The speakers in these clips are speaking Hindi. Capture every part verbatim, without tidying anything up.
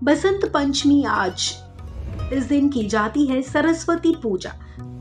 बसंत पंचमी आज। इस दिन की जाती है सरस्वती पूजा।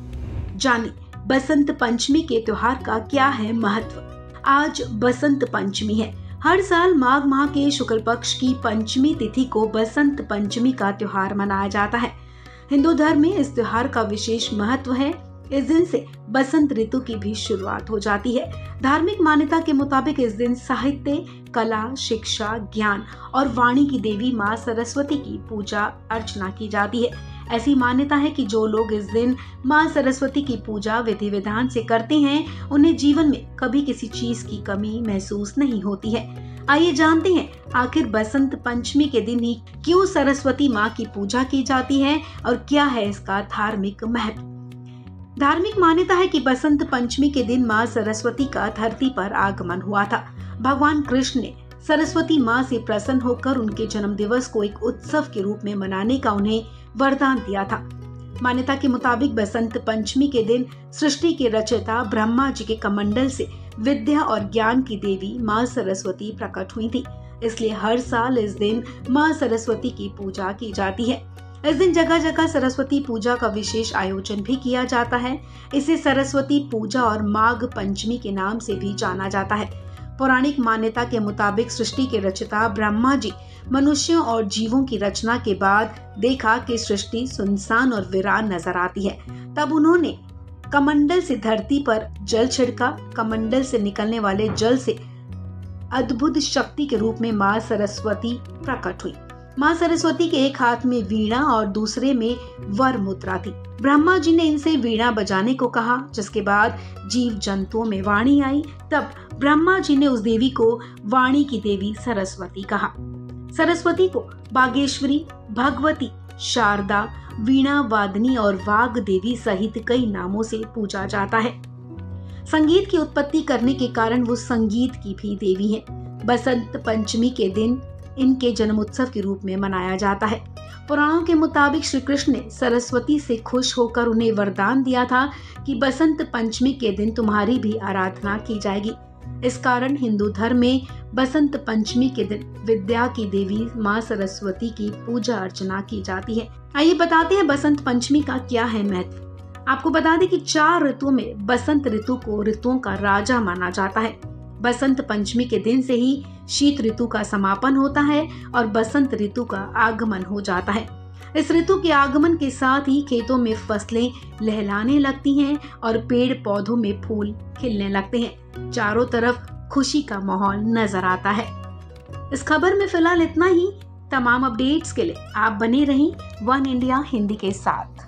जाने बसंत पंचमी के त्योहार का क्या है महत्व। आज बसंत पंचमी है। हर साल माघ माह के शुक्ल पक्ष की पंचमी तिथि को बसंत पंचमी का त्योहार मनाया जाता है। हिंदू धर्म में इस त्योहार का विशेष महत्व है। इस दिन से बसंत ऋतु की भी शुरुआत हो जाती है। धार्मिक मान्यता के मुताबिक इस दिन साहित्य, कला, शिक्षा, ज्ञान और वाणी की देवी माँ सरस्वती की पूजा अर्चना की जाती है। ऐसी मान्यता है कि जो लोग इस दिन माँ सरस्वती की पूजा विधि विधान से करते हैं, उन्हें जीवन में कभी किसी चीज की कमी महसूस नहीं होती है। आइए जानते हैं आखिर बसंत पंचमी के दिन ही क्यों सरस्वती माँ की पूजा की जाती है और क्या है इसका धार्मिक महत्व। धार्मिक मान्यता है कि बसंत पंचमी के दिन माँ सरस्वती का धरती पर आगमन हुआ था। भगवान कृष्ण ने सरस्वती माँ से प्रसन्न होकर उनके जन्म दिवस को एक उत्सव के रूप में मनाने का उन्हें वरदान दिया था। मान्यता के मुताबिक बसंत पंचमी के दिन सृष्टि के रचयिता ब्रह्मा जी के कमंडल से विद्या और ज्ञान की देवी माँ सरस्वती प्रकट हुई थी। इसलिए हर साल इस दिन माँ सरस्वती की पूजा की जाती है। इस दिन जगह जगह सरस्वती पूजा का विशेष आयोजन भी किया जाता है। इसे सरस्वती पूजा और माघ पंचमी के नाम से भी जाना जाता है। पौराणिक मान्यता के मुताबिक सृष्टि के रचयिता ब्रह्मा जी मनुष्यों और जीवों की रचना के बाद देखा कि सृष्टि सुनसान और वीरान नजर आती है। तब उन्होंने कमंडल से धरती पर जल छिड़का। कमंडल से निकलने वाले जल से अद्भुत शक्ति के रूप में माँ सरस्वती प्रकट हुई। माँ सरस्वती के एक हाथ में वीणा और दूसरे में वर मुद्रा थी। ब्रह्मा जी ने इनसे वीणा बजाने को कहा, जिसके बाद जीव जंतुओं में वाणी आई। तब ब्रह्मा जी ने उस देवी को वाणी की देवी सरस्वती कहा। सरस्वती को बागेश्वरी, भगवती, शारदा, वीणा वादनी और वाग देवी सहित कई नामों से पूजा जाता है। संगीत की उत्पत्ति करने के कारण वो संगीत की भी देवी है। बसंत पंचमी के दिन इनके जन्म उत्सव के रूप में मनाया जाता है। पुराणों के मुताबिक श्री कृष्ण ने सरस्वती से खुश होकर उन्हें वरदान दिया था कि बसंत पंचमी के दिन तुम्हारी भी आराधना की जाएगी। इस कारण हिंदू धर्म में बसंत पंचमी के दिन विद्या की देवी माँ सरस्वती की पूजा अर्चना की जाती है। आइए बताते हैं बसंत पंचमी का क्या है महत्व। आपको बता दें कि चार ऋतुओं में बसंत ऋतु को ऋतुओं का राजा माना जाता है। बसंत पंचमी के दिन से ही शीत ऋतु का समापन होता है और बसंत ऋतु का आगमन हो जाता है। इस ऋतु के आगमन के साथ ही खेतों में फसलें लहलाने लगती हैं और पेड़ पौधों में फूल खिलने लगते हैं। चारों तरफ खुशी का माहौल नजर आता है। इस खबर में फिलहाल इतना ही। तमाम अपडेट्स के लिए आप बने रहें वन इंडिया हिंदी के साथ।